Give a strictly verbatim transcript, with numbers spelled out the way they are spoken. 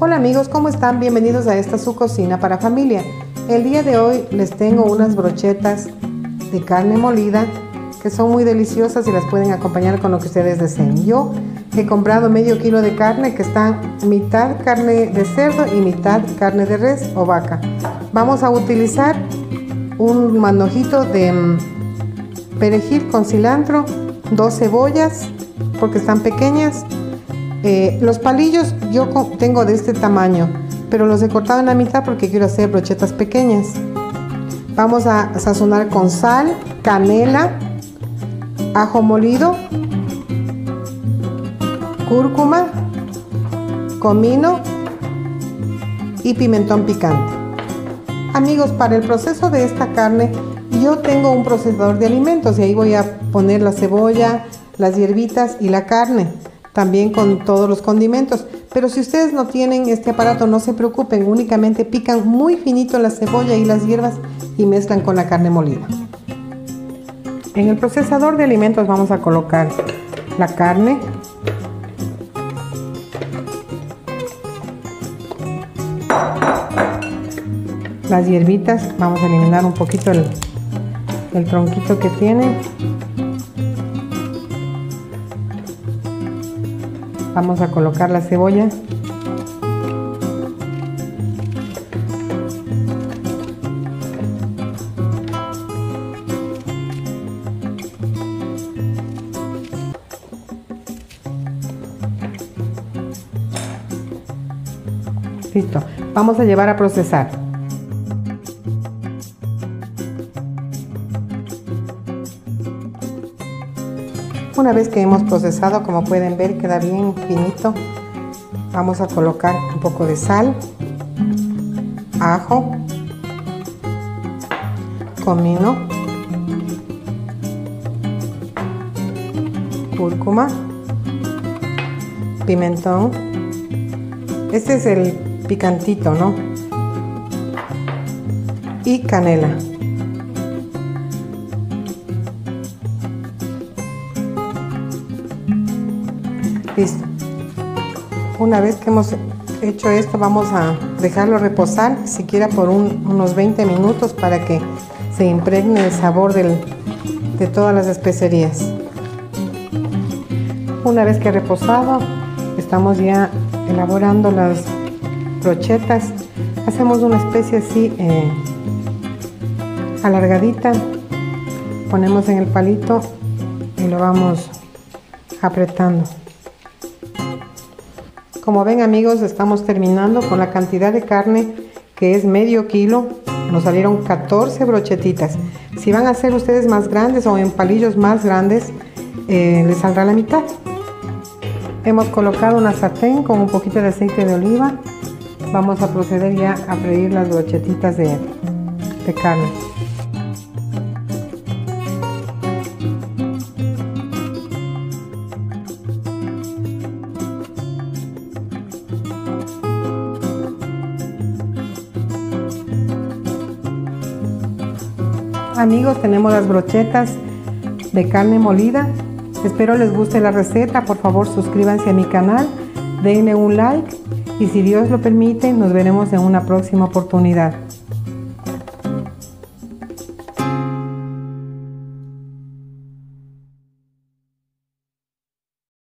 Hola amigos, ¿cómo están? Bienvenidos a esta su cocina para familia. El día de hoy les tengo unas brochetas de carne molida que son muy deliciosas y las pueden acompañar con lo que ustedes deseen. Yo he comprado medio kilo de carne que está mitad carne de cerdo y mitad carne de res o vaca. Vamos a utilizar un manojito de um, perejil con cilantro, dos cebollas porque están pequeñas. Eh, los palillos yo tengo de este tamaño, pero los he cortado en la mitad porque quiero hacer brochetas pequeñas. Vamos a sazonar con sal, canela, ajo molido, cúrcuma, comino y pimentón picante. Amigos, para el proceso de esta carne yo tengo un procesador de alimentos y ahí voy a poner la cebolla, las hierbitas y la carne, también con todos los condimentos. Pero si ustedes no tienen este aparato, no se preocupen, únicamente pican muy finito la cebolla y las hierbas y mezclan con la carne molida. En el procesador de alimentos vamos a colocar la carne, las hierbitas, vamos a eliminar un poquito el, el tronquito que tiene. Vamos a colocar la cebolla. Listo. Vamos a llevar a procesar. Una vez que hemos procesado, como pueden ver, queda bien finito. Vamos a colocar un poco de sal, ajo, comino, cúrcuma, pimentón. Este es el picantito, ¿no? Y canela. Listo. Una vez que hemos hecho esto, vamos a dejarlo reposar siquiera por un, unos veinte minutos para que se impregne el sabor del, de todas las especerías. Una vez que ha reposado, estamos ya elaborando las brochetas. Hacemos una especie así eh, alargadita, ponemos en el palito y lo vamos apretando. Como ven amigos, estamos terminando con la cantidad de carne que es medio kilo. Nos salieron catorce brochetitas. Si van a hacer ustedes más grandes o en palillos más grandes, eh, les saldrá la mitad. Hemos colocado una sartén con un poquito de aceite de oliva. Vamos a proceder ya a freír las brochetitas de, de carne. Amigos, tenemos las brochetas de carne molida. Espero les guste la receta. Por favor, suscríbanse a mi canal, denle un like y si Dios lo permite, nos veremos en una próxima oportunidad.